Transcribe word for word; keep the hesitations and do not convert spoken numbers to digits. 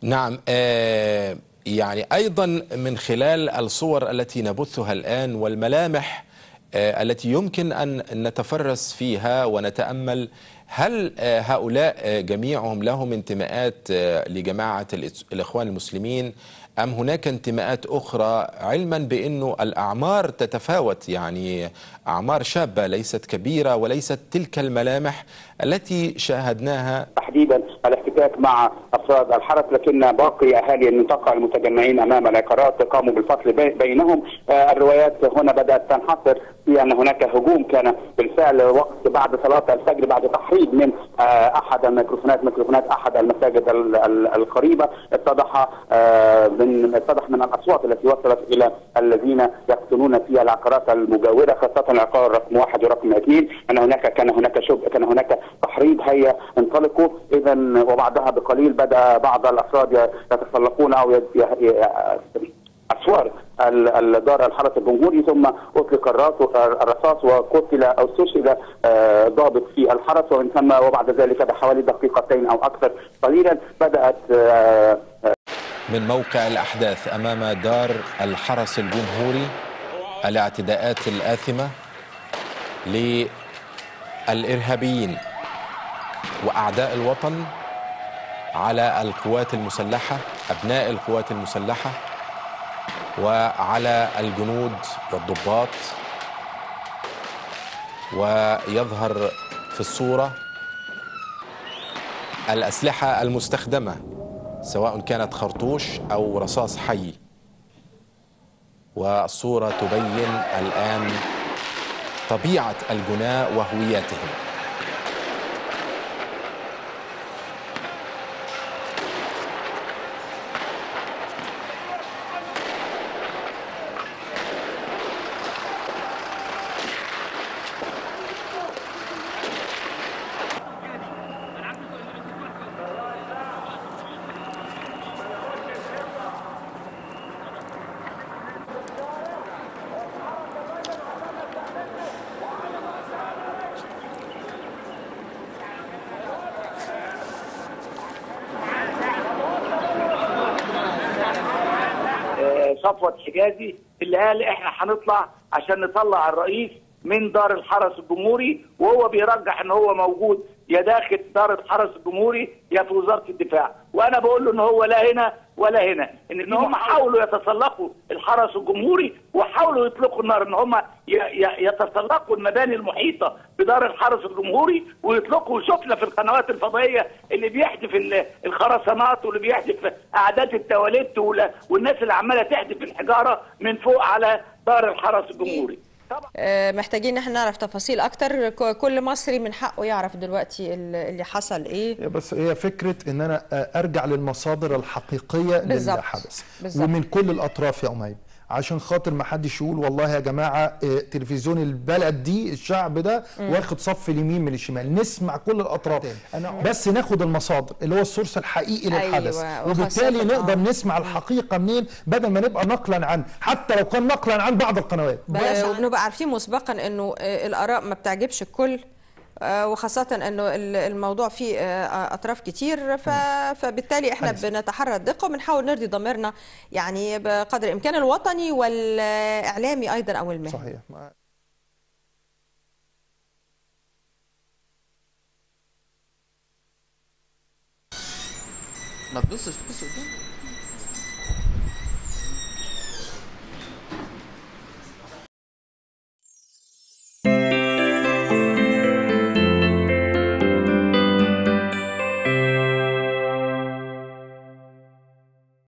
نعم. آه يعني أيضا من خلال الصور التي نبثها الآن والملامح آه التي يمكن أن نتفرس فيها ونتأمل، هل آه هؤلاء آه جميعهم لهم انتماءات آه لجماعة الإخوان المسلمين، أم هناك انتماءات أخرى، علما بأنه الأعمار تتفاوت، يعني أعمار شابة ليست كبيرة وليست تلك الملامح التي شاهدناها تحديدا الاحتكاك مع افراد الحرس، لكن باقي اهالي المنطقه المتجمعين امام العقارات قاموا بالفصل بينهم. آه الروايات هنا بدات تنحصر في ان هناك هجوم كان بالفعل وقت بعد صلاه الفجر بعد تحريض من آه احد الميكروفونات ميكروفونات احد المساجد القريبه. اتضح آه من اتضح من الاصوات التي وصلت الى الذين يقطنون في العقارات المجاوره، خاصه العقار رقم واحد ورقم اثنين، ان هناك كان هناك شبه كان هناك تحريض هيا انطلقوا. اذا وبعدها بقليل بدا بعض الافراد يتسلقون او اسوار الدار الحرس الجمهوري، ثم اطلق الرصاص وقتل او استشهد ضابط في الحرس، ومن ثم وبعد ذلك بحوالي دقيقتين او اكثر قليلا بدات. من موقع الاحداث امام دار الحرس الجمهوري الاعتداءات الآثمة للإرهابيين وأعداء الوطن على القوات المسلحة، أبناء القوات المسلحة، وعلى الجنود والضباط. ويظهر في الصورة الأسلحة المستخدمة سواء كانت خرطوش أو رصاص حي، والصورة تبين الآن طبيعة الجناة وهوياتهم. صفوت حجازي اللي قال احنا هنطلع عشان نطلع الرئيس من دار الحرس الجمهوري، وهو بيرجح ان هو موجود يا داخل دار الحرس الجمهوري يا في وزاره الدفاع. وانا بقول له ان هو لا هنا ولا هنا، ان ان هم حاولوا يتسلقوا الحرس الجمهوري وحاولوا يطلقوا النار، ان هم يتسلقوا المباني المحيطه بدار الحرس الجمهوري ويطلقوا. شفنا في القنوات الفضائيه اللي بيحدف الخرسانات واللي بيحدف اعداد التواليت والناس اللي عماله تحدف الحجاره من فوق على دار الحرس الجمهوري. محتاجين ان احنا نعرف تفاصيل اكتر. كل مصري من حقه يعرف دلوقتي اللي حصل ايه. بس هي فكره ان انا ارجع للمصادر الحقيقيه للي حدث ومن كل الاطراف يا أميمة، عشان خاطر ما حدش يقول والله يا جماعه تلفزيون البلد دي الشعب ده واخد صف اليمين من الشمال. نسمع كل الاطراف بس ناخد المصادر اللي هو السورس الحقيقي للحدث. أيوة. وبالتالي نقدر آه. نسمع الحقيقه منين بدل ما نبقى نقلا عن، حتى لو كان نقلا عن بعض القنوات. وبنبقى عارفين مسبقا انه الاراء ما بتعجبش الكل، وخاصة انه الموضوع فيه اطراف كتير، فبالتالي احنا بنتحرى الدقة وبنحاول نرضي ضميرنا يعني بقدر الامكان الوطني والاعلامي ايضا او المهني. صحيح. ما تبصش تبص قدام.